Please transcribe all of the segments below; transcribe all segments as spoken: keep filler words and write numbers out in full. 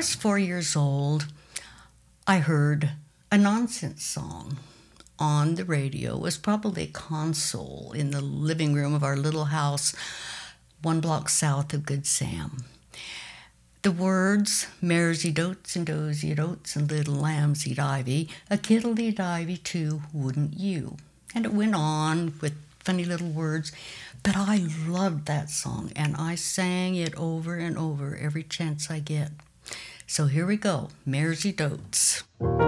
was four years old, I heard a nonsense song on the radio. It was probably a console in the living room of our little house, one block south of Good Sam. The words, mares eat oats and does eat oats and little lambs eat ivy, a kit'll eat ivy too, wouldn't you? And it went on with funny little words, but I loved that song and I sang it over and over every chance I get. So here we go, mares eat oats.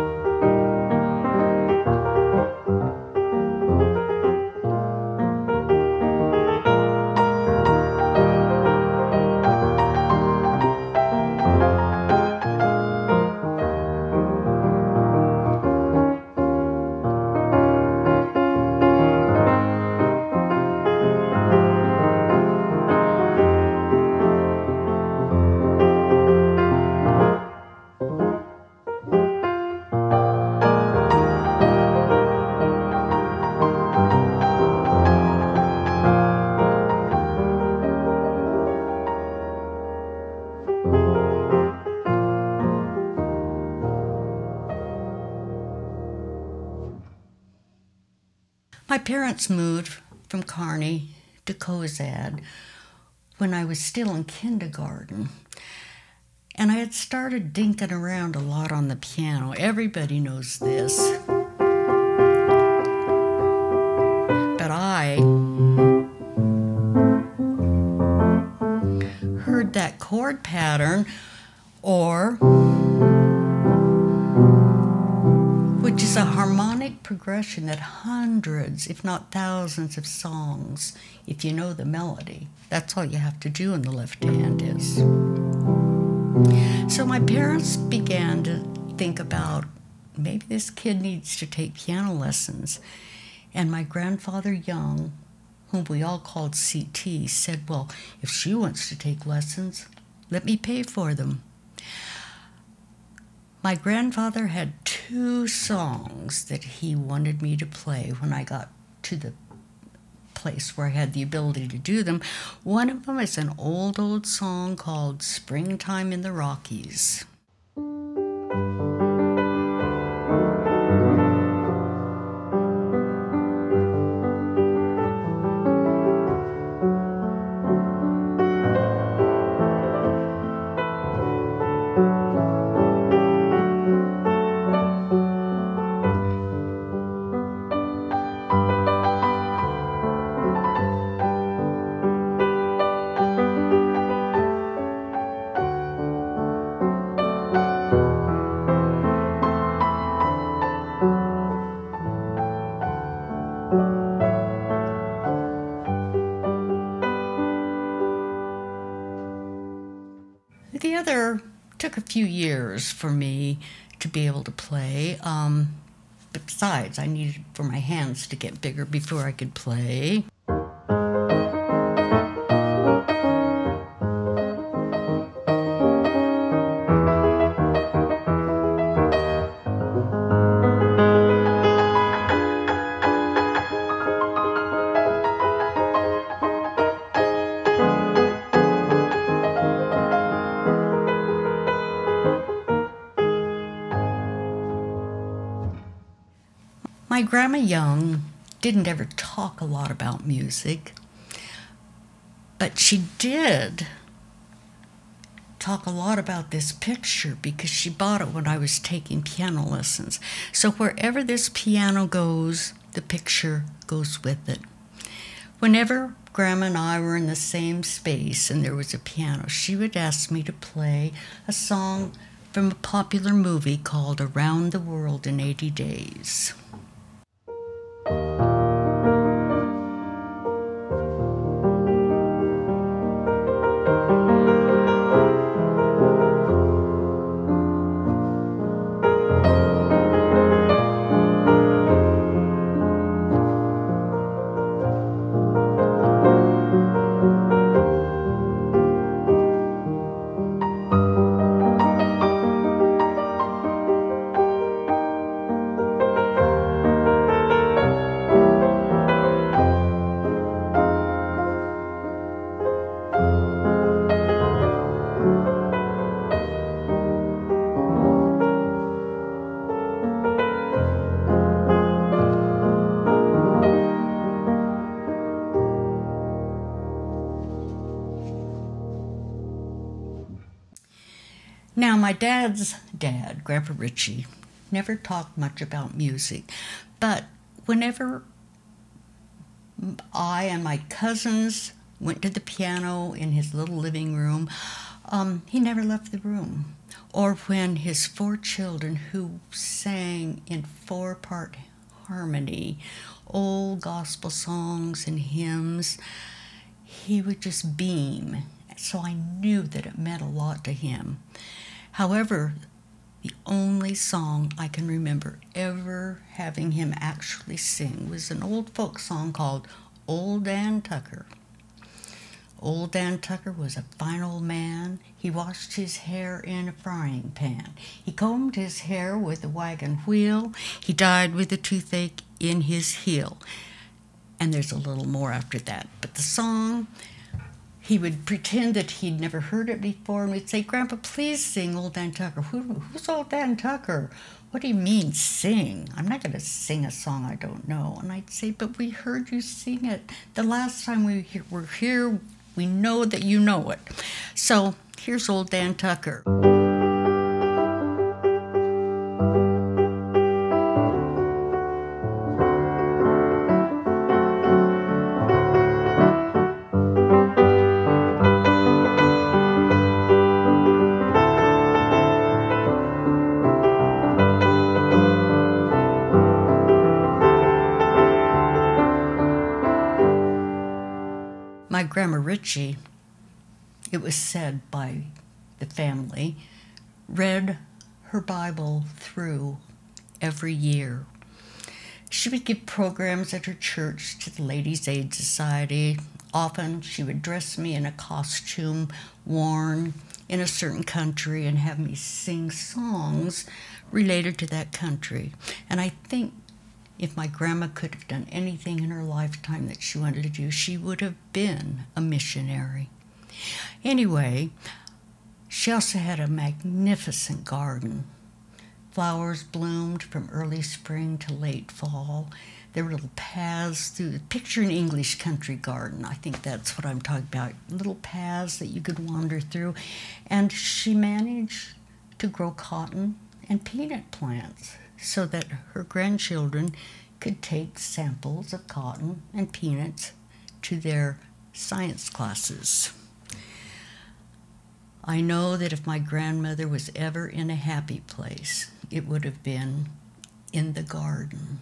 My parents moved from Kearney to Cozad when I was still in kindergarten. And I had started dinking around a lot on the piano. Everybody knows this. But I heard that chord pattern, or which is a harmonic progression that hundreds, if not thousands of songs, if you know the melody, that's all you have to do in the left hand is. So my parents began to think about, maybe this kid needs to take piano lessons. And my grandfather Young, whom we all called C T, said, well, if she wants to take lessons, let me pay for them. My grandfather had two songs that he wanted me to play when I got to the place where I had the ability to do them. One of them is an old, old song called Springtime in the Rockies. The other took a few years for me to be able to play. Um, besides, I needed for my hands to get bigger before I could play. My Grandma Young didn't ever talk a lot about music, but she did talk a lot about this picture because she bought it when I was taking piano lessons. So wherever this piano goes, the picture goes with it. Whenever Grandma and I were in the same space and there was a piano, she would ask me to play a song from a popular movie called Around the World in eighty days. my dad's dad, Grandpa Richey, never talked much about music, but whenever I and my cousins went to the piano in his little living room, um, he never left the room. Or when his four children, who sang in four-part harmony, old gospel songs and hymns, he would just beam. So I knew that it meant a lot to him. However, the only song I can remember ever having him actually sing was an old folk song called Old Dan Tucker. Old Dan Tucker was a fine old man. He washed his hair in a frying pan. He combed his hair with a wagon wheel. He died with a toothache in his heel. And there's a little more after that. But the song, he would pretend that he'd never heard it before, and we'd say, "Grandpa, please sing Old Dan Tucker." Who, who's Old Dan Tucker? What do you mean, sing? I'm not going to sing a song I don't know. And I'd say, "But we heard you sing it. The last time we were here, we know that you know it." So here's Old Dan Tucker. My Grandma Richey, it was said by the family, read her Bible through every year. She would give programs at her church to the Ladies' Aid Society. Often she would dress me in a costume worn in a certain country and have me sing songs related to that country. And I think if my grandma could have done anything in her lifetime that she wanted to do, she would have been a missionary. Anyway, she also had a magnificent garden. Flowers bloomed from early spring to late fall. There were little paths through, picture an English country garden. I think that's what I'm talking about. Little paths that you could wander through. And she managed to grow cotton and peanut plants so that her grandchildren could take samples of cotton and peanuts to their science classes. I know that if my grandmother was ever in a happy place, it would have been in the garden.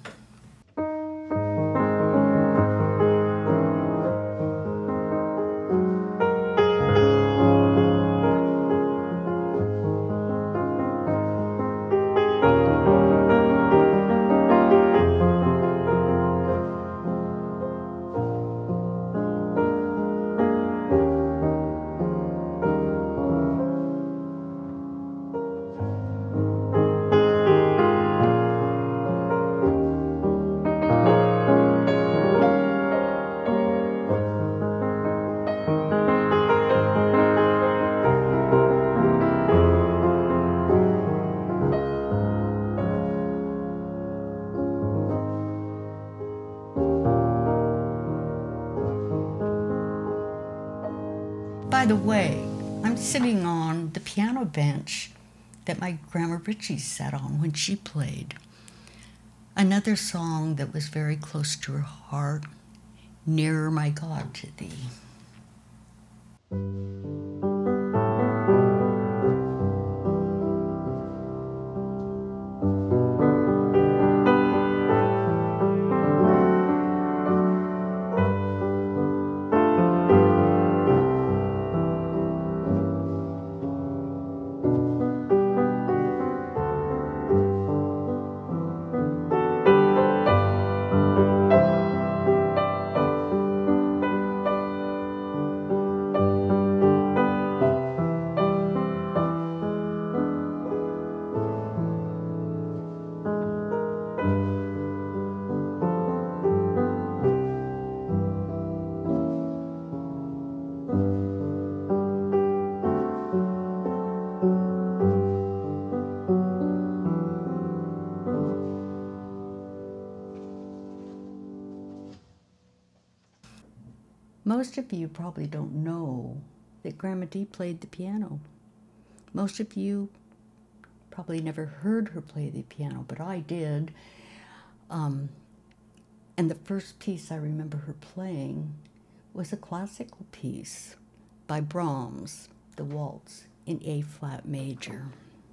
By the way, I'm sitting on the piano bench that my Grandma Richey sat on when she played. Another song that was very close to her heart, "Nearer My God to Thee." Most of you probably don't know that Grandma Dee played the piano. Most of you probably never heard her play the piano, but I did. Um, and the first piece I remember her playing was a classical piece by Brahms, the waltz in A-flat major.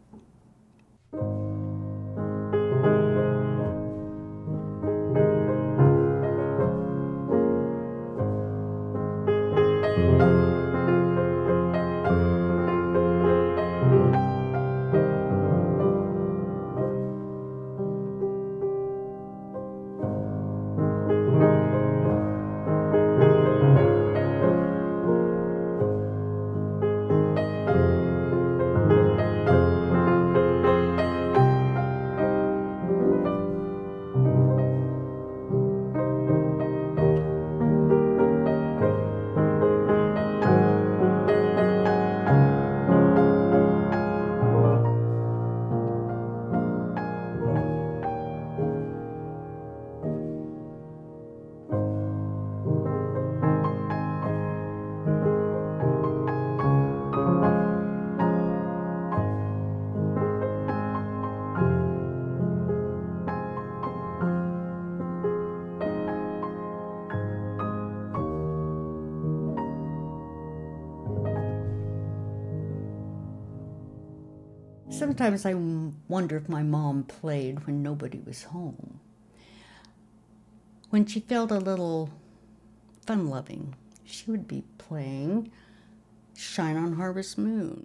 Sometimes I wonder if my mom played when nobody was home. When she felt a little fun-loving, she would be playing Shine on Harvest Moon.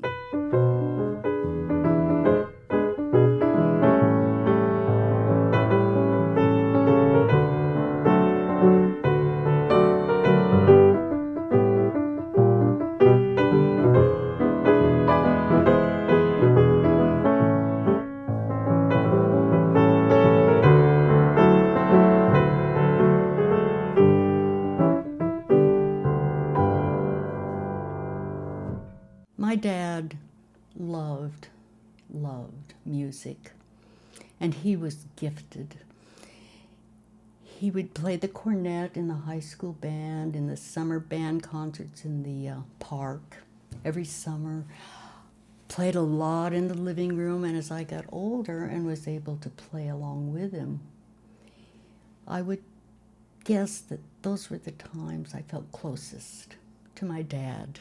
My dad loved, loved music, and he was gifted. He would play the cornet in the high school band, in the summer band concerts in the uh, park every summer, played a lot in the living room, and as I got older and was able to play along with him, I would guess that those were the times I felt closest to my dad.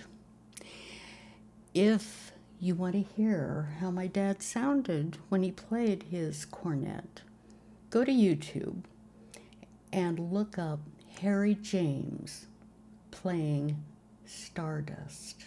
If you want to hear how my dad sounded when he played his cornet, go to YouTube and look up Harry James playing Stardust.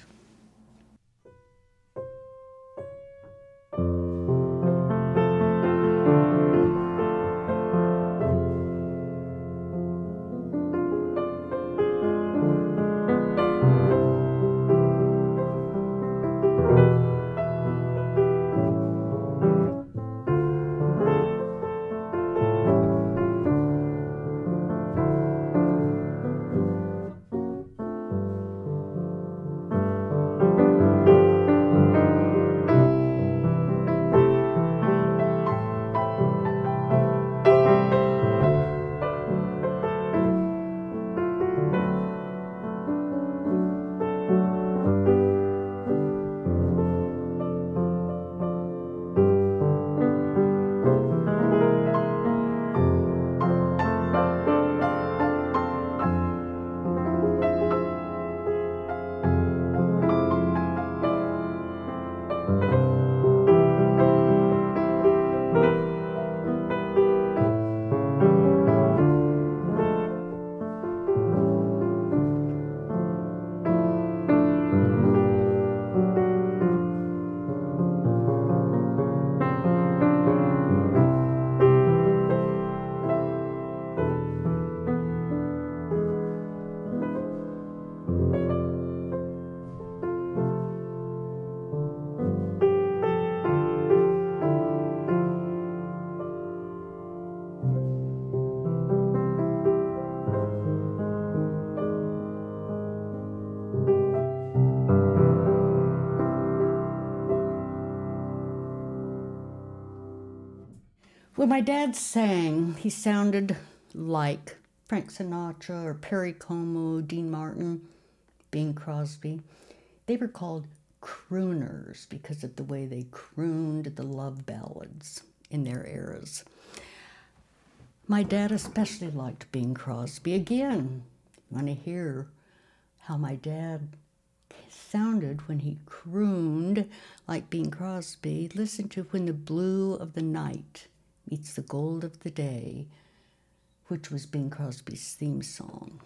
When my dad sang, he sounded like Frank Sinatra or Perry Como, Dean Martin, Bing Crosby. They were called crooners because of the way they crooned the love ballads in their eras. My dad especially liked Bing Crosby. Again, you want to hear how my dad sounded when he crooned like Bing Crosby. Listen to When the Blue of the Night Meets the Gold of the Day, which was Bing Crosby's theme song.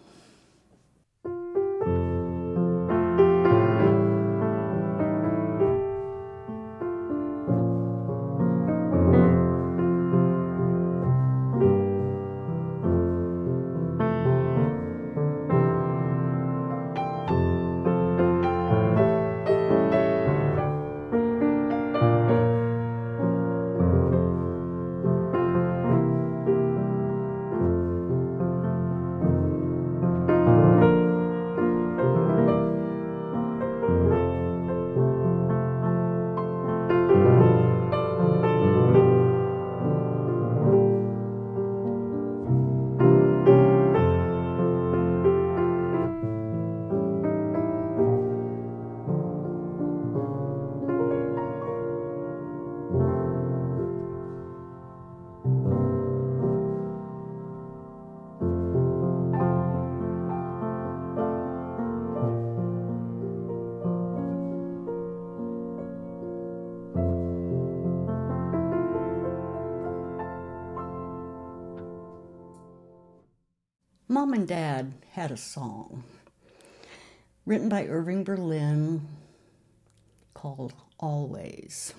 Mom and Dad had a song written by Irving Berlin called Always.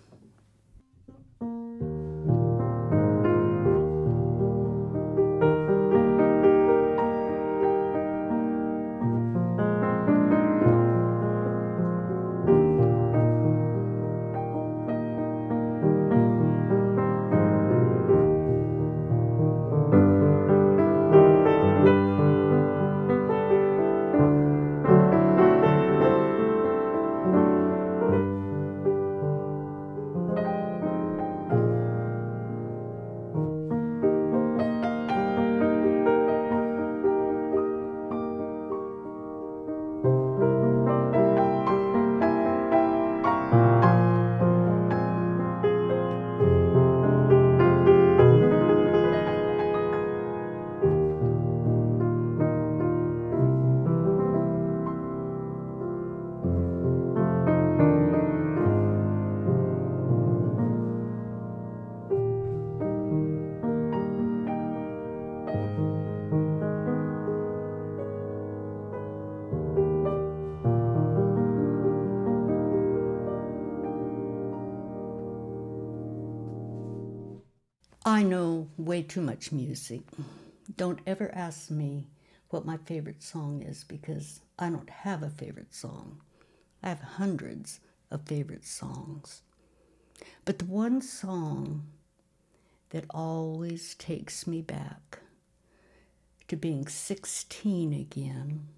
I know way too much music. Don't ever ask me what my favorite song is, because I don't have a favorite song. I have hundreds of favorite songs. But the one song that always takes me back to being sixteen again,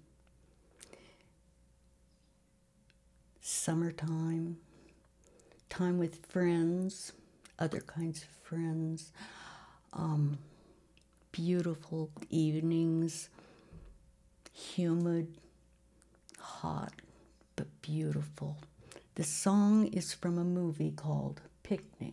summertime, time with friends, other kinds of friends, um, beautiful evenings, humid, hot, but beautiful. The song is from a movie called Picnic.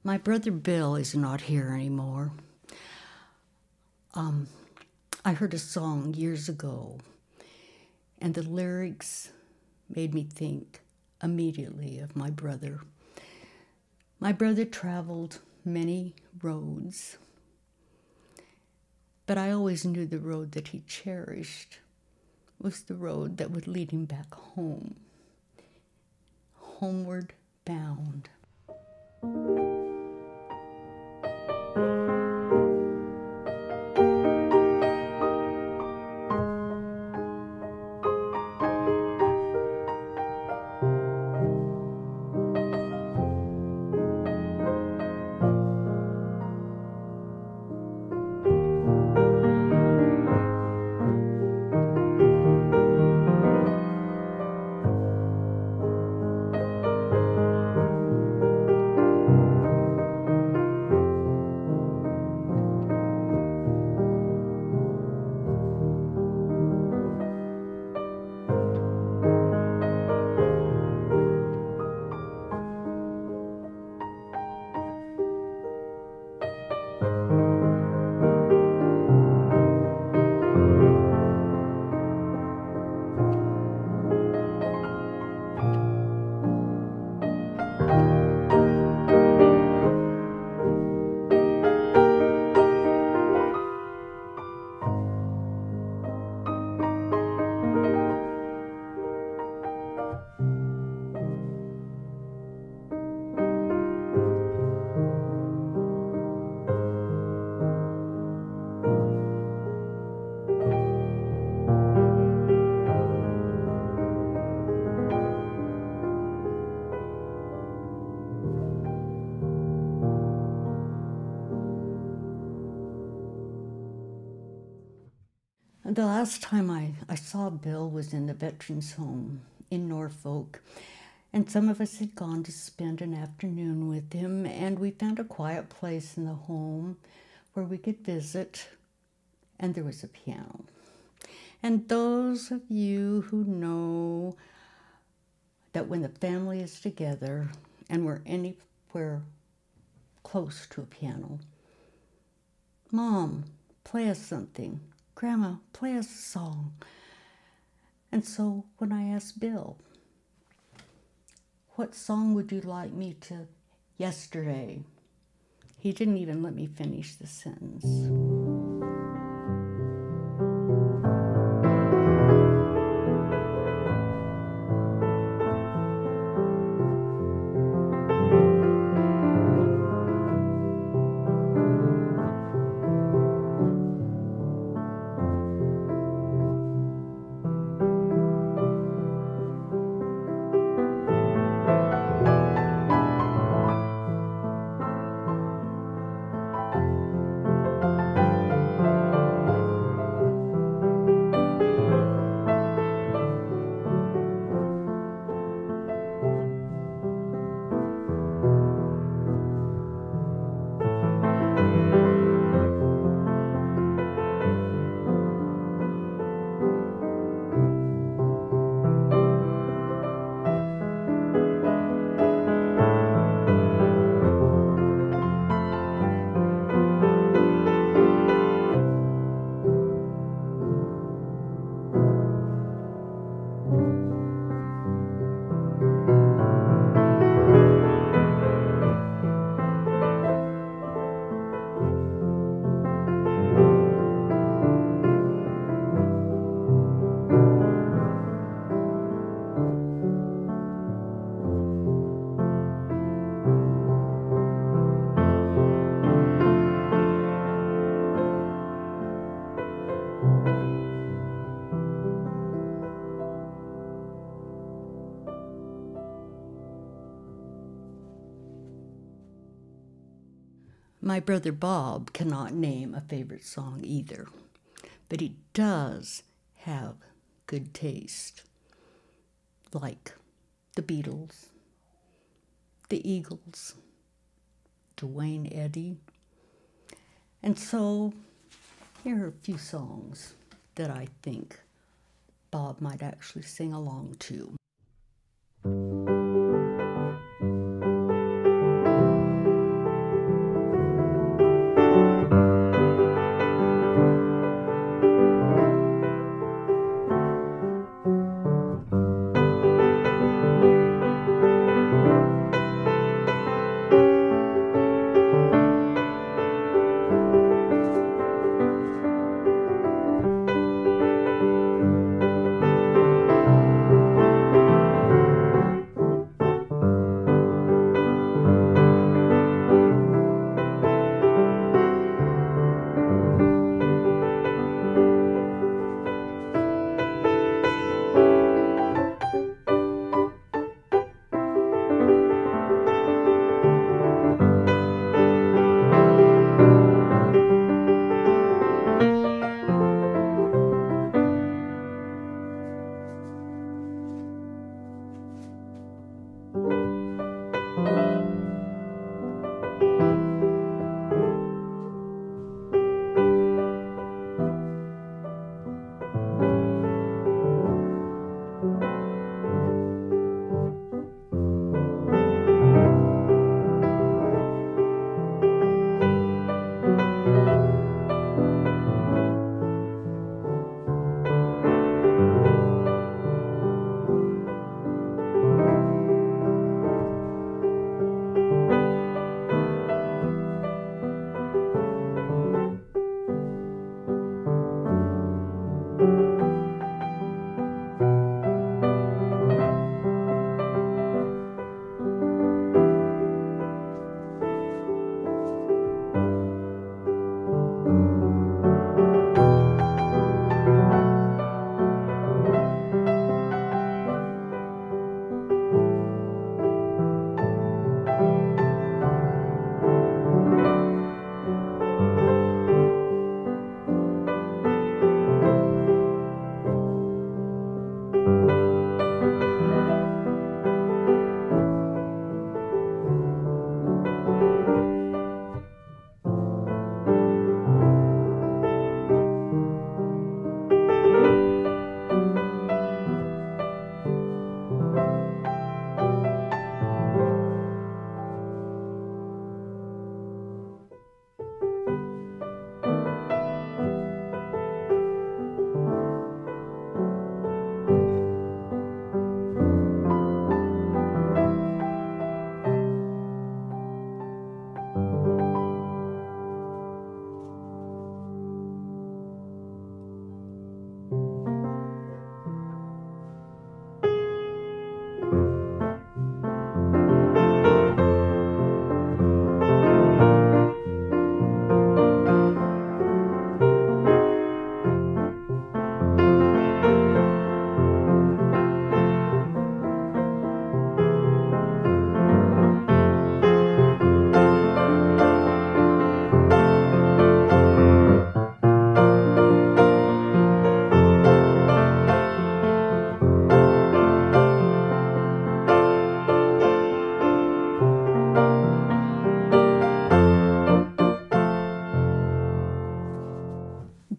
My brother Bill is not here anymore. Um, I heard a song years ago, and the lyrics made me think immediately of my brother. My brother traveled many roads, but I always knew the road that he cherished was the road that would lead him back home, homeward bound. The last time I, I saw Bill was in the Veterans Home in Norfolk, and some of us had gone to spend an afternoon with him, and we found a quiet place in the home where we could visit, and there was a piano. And those of you who know that when the family is together and we're anywhere close to a piano, Mom, play us something. Grandma, play us a song. And so when I asked Bill, what song would you like me to, yesterday, he didn't even let me finish the sentence. My brother Bob cannot name a favorite song either, but he does have good taste, like the Beatles, the Eagles, Duane Eddy. And so here are a few songs that I think Bob might actually sing along to.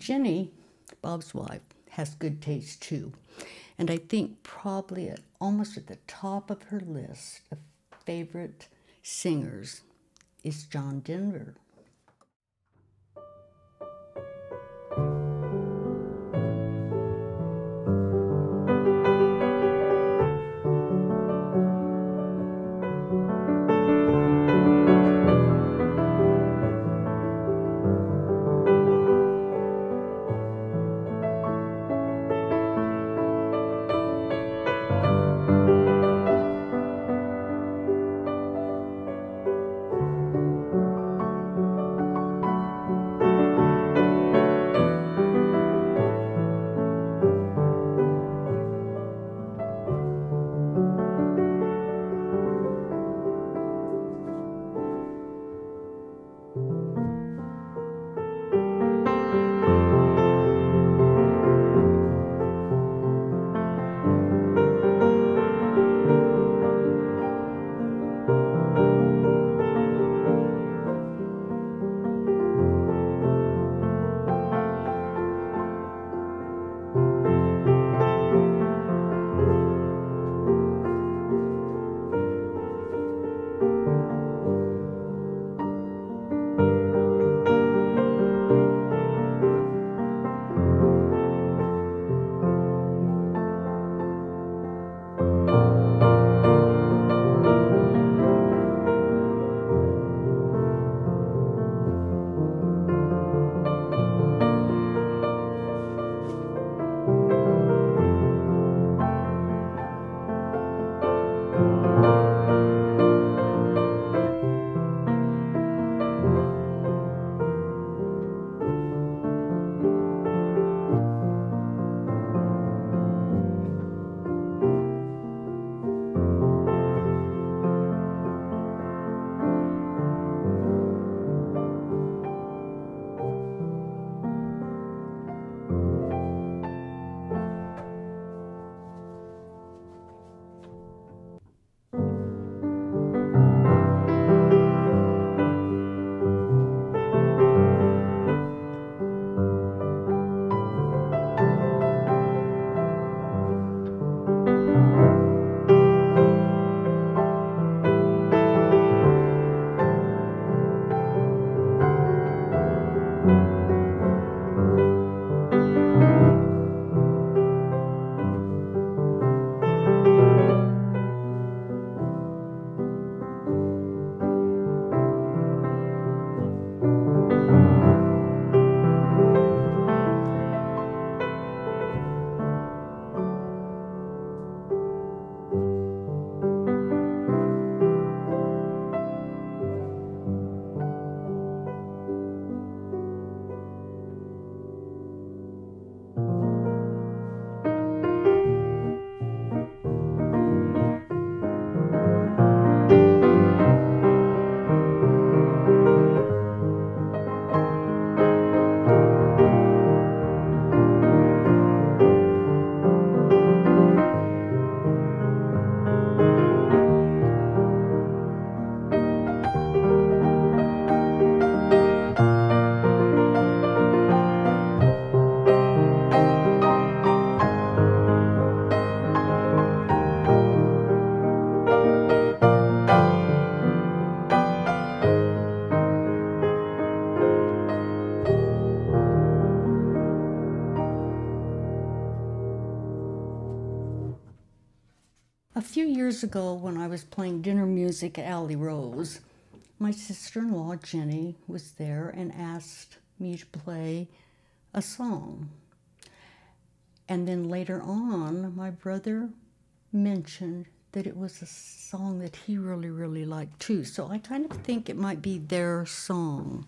Jenny, Bob's wife, has good taste too. And I think probably at, almost at the top of her list of favorite singers is John Denver. A few years ago, when I was playing dinner music at Alley Rose, my sister-in-law, Jenny, was there and asked me to play a song. And then later on, my brother mentioned that it was a song that he really, really liked too. So I kind of think it might be their song.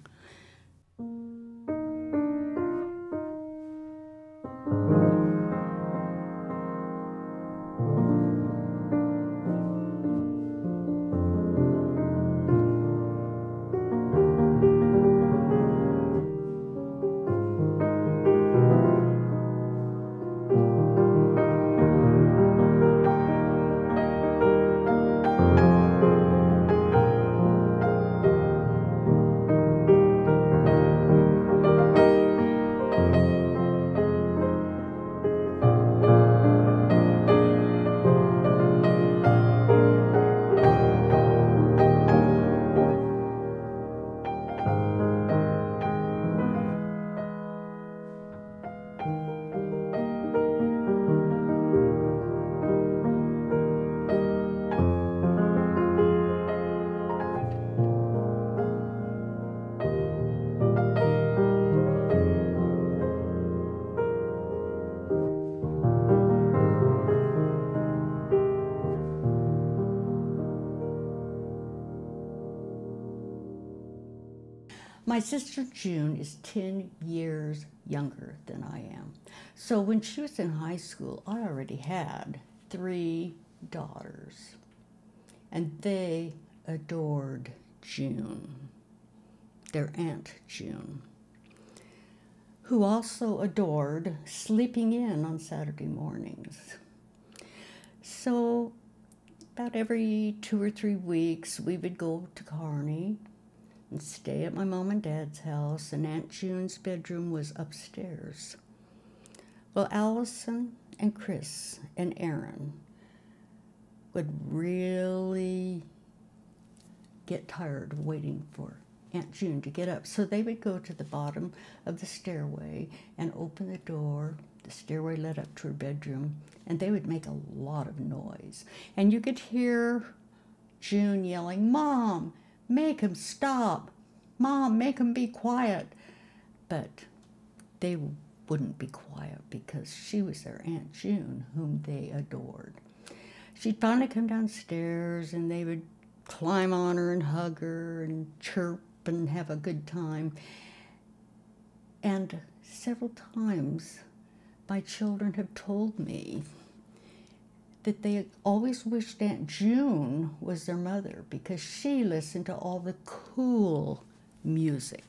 My sister June is ten years younger than I am. So when she was in high school, I already had three daughters. And they adored June, their Aunt June, who also adored sleeping in on Saturday mornings. So about every two or three weeks, we would go to Kearney and stay at my mom and dad's house, and Aunt June's bedroom was upstairs. Well, Allison and Chris and Aaron would really get tired of waiting for Aunt June to get up. So they would go to the bottom of the stairway and open the door. The stairway led up to her bedroom, and they would make a lot of noise. And you could hear June yelling, "Mom, make him stop. Mom, make him be quiet." But they wouldn't be quiet because she was their Aunt June, whom they adored. She'd finally come downstairs, and they would climb on her and hug her and chirp and have a good time. And several times my children have told me that they always wished Aunt June was their mother because she listened to all the cool music.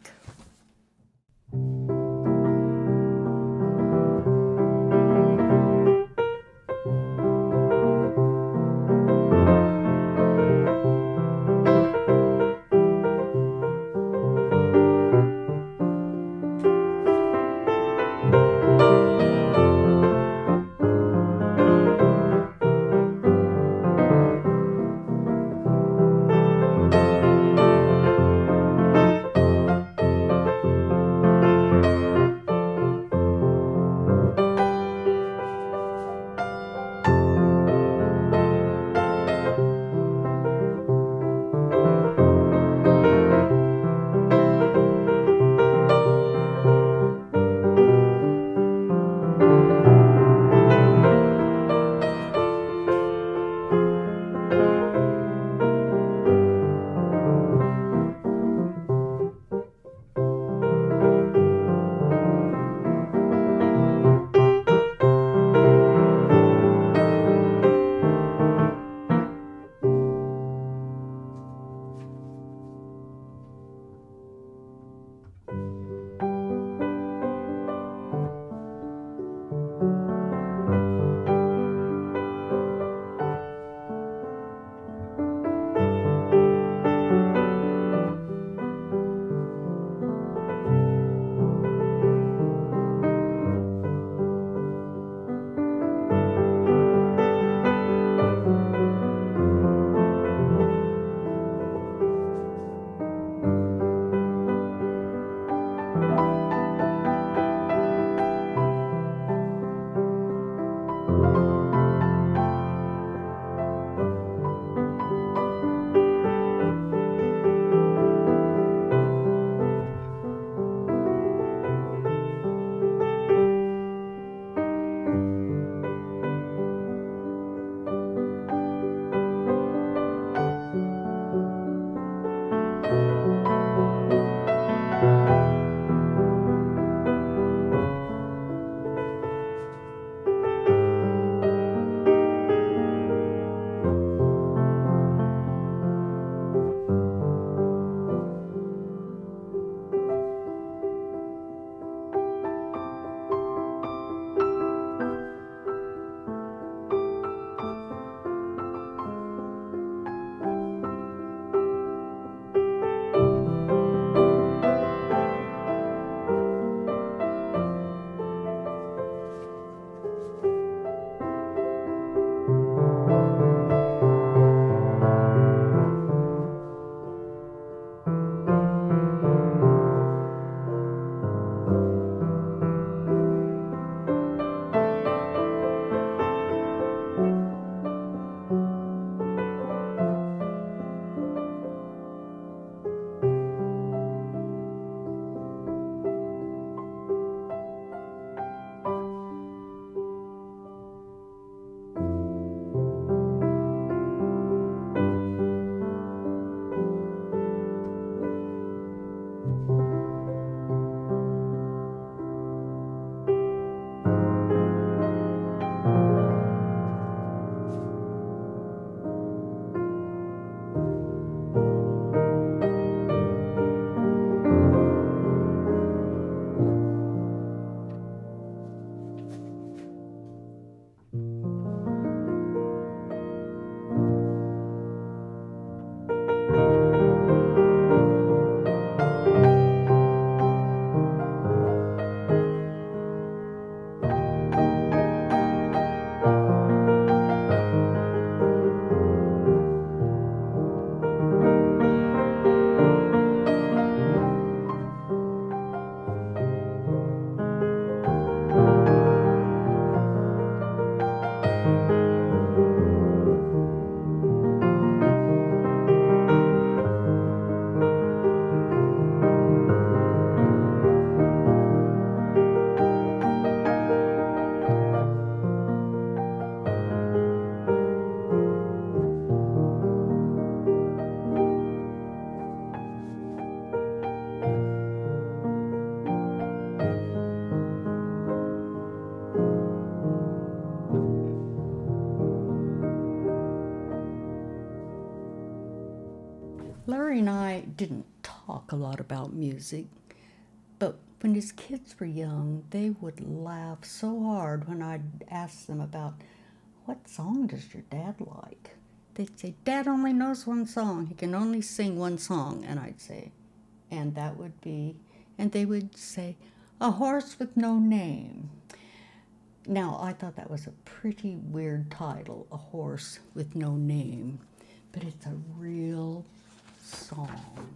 Larry and I didn't talk a lot about music, but when his kids were young, they would laugh so hard when I'd ask them about, what song does your dad like? They'd say, Dad only knows one song. He can only sing one song. And I'd say, and that would be, and they would say, A Horse with No Name. Now, I thought that was a pretty weird title, A Horse with No Name, but it's a real song.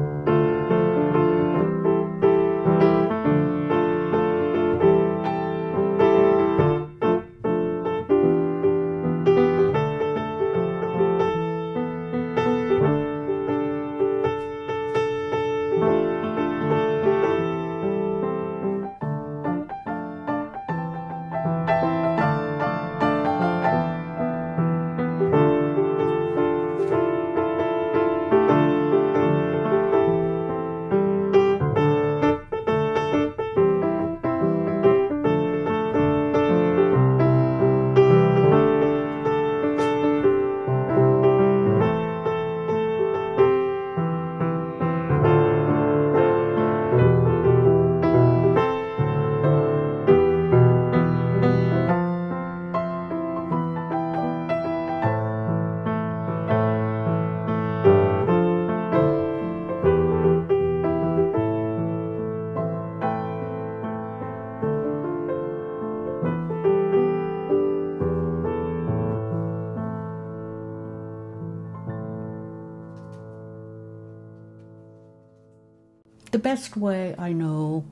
The best way I know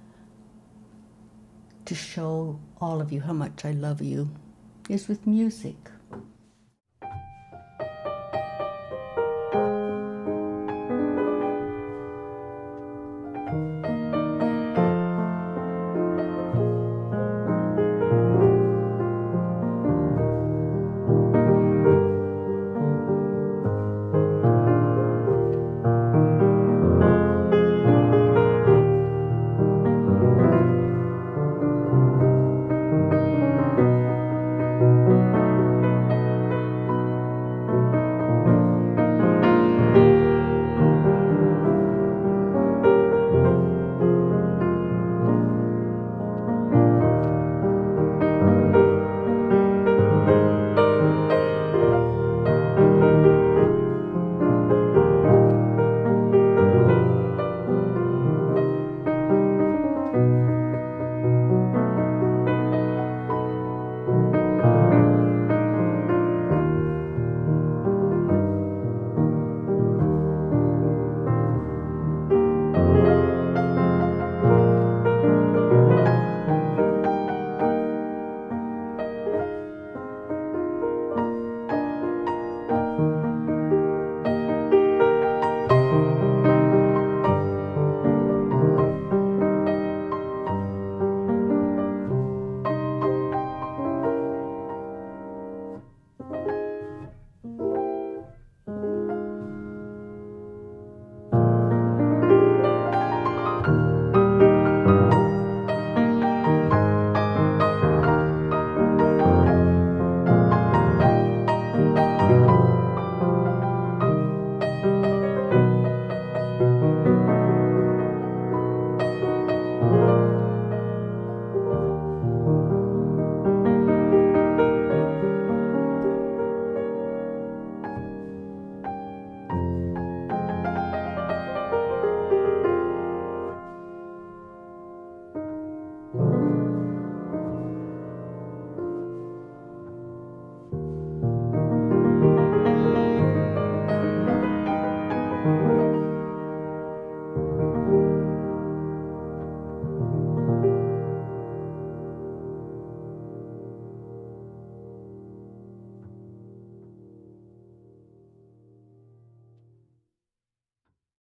to show all of you how much I love you is with music.